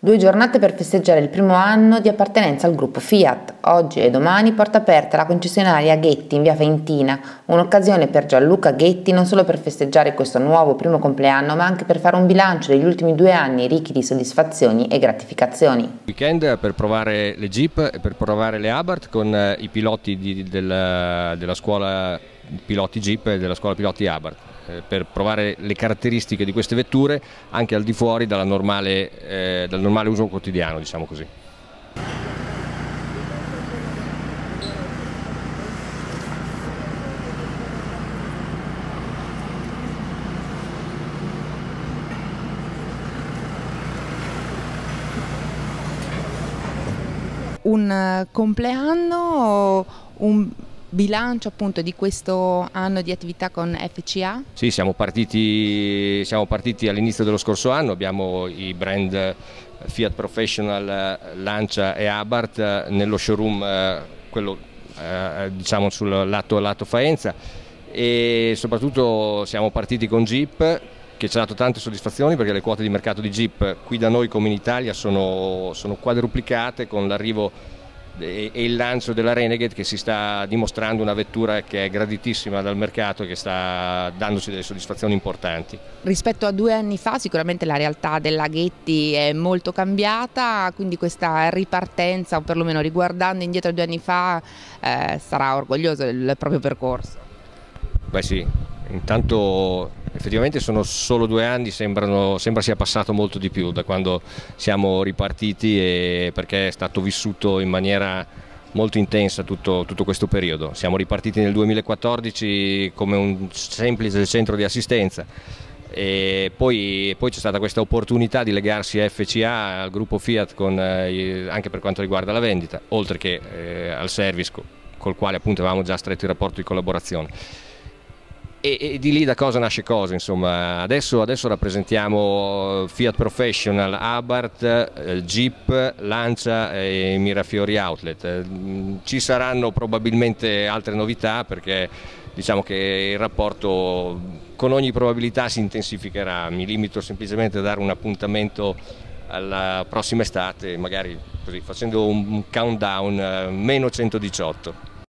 2 giornate per festeggiare il primo anno di appartenenza al gruppo Fiat. Oggi e domani porta aperta la concessionaria Ghetti in via Faentina, un'occasione per Gianluca Ghetti non solo per festeggiare questo nuovo primo compleanno, ma anche per fare un bilancio degli ultimi 2 anni ricchi di soddisfazioni e gratificazioni. Weekend per provare le Jeep e per provare le Abarth con i piloti della scuola piloti Jeep e della scuola piloti Abarth, per provare le caratteristiche di queste vetture anche al di fuori dal normale uso quotidiano, diciamo così. Un compleanno, un bilancio appunto di questo anno di attività con FCA? Sì, siamo partiti all'inizio dello scorso anno, abbiamo i brand Fiat Professional, Lancia e Abarth nello showroom, quello diciamo sul lato Faenza, e soprattutto siamo partiti con Jeep, che ci ha dato tante soddisfazioni perché le quote di mercato di Jeep qui da noi come in Italia sono quadruplicate con l'arrivo e il lancio della Renegade, che si sta dimostrando una vettura che è graditissima dal mercato e che sta dandoci delle soddisfazioni importanti. Rispetto a 2 anni fa sicuramente la realtà della Ghetti è molto cambiata, quindi questa ripartenza, o perlomeno riguardando indietro a 2 anni fa, sarà orgoglioso del proprio percorso. Beh sì, intanto effettivamente sono solo 2 anni, sembra sia passato molto di più da quando siamo ripartiti, perché è stato vissuto in maniera molto intensa tutto questo periodo. Siamo ripartiti nel 2014 come un semplice centro di assistenza e poi c'è stata questa opportunità di legarsi a FCA, al gruppo Fiat, anche per quanto riguarda la vendita, oltre che al service col quale appunto avevamo già stretto il rapporto di collaborazione. E di lì da cosa nasce cosa, insomma. Adesso rappresentiamo Fiat Professional, Abarth, Jeep, Lancia e Mirafiori Outlet. Ci saranno probabilmente altre novità, perché diciamo che il rapporto con ogni probabilità si intensificherà. Mi limito semplicemente a dare un appuntamento alla prossima estate, magari così facendo un countdown, meno 118.